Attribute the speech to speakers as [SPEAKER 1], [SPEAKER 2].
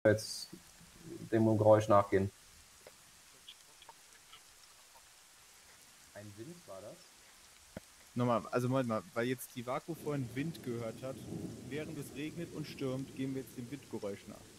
[SPEAKER 1] jetzt dem Geräusch nachgehen. Ein Wind war das?
[SPEAKER 2] Nochmal, also Moment mal, weil jetzt die Vaku vorhin Wind gehört hat, während es regnet und stürmt, gehen wir jetzt dem Windgeräusch nach.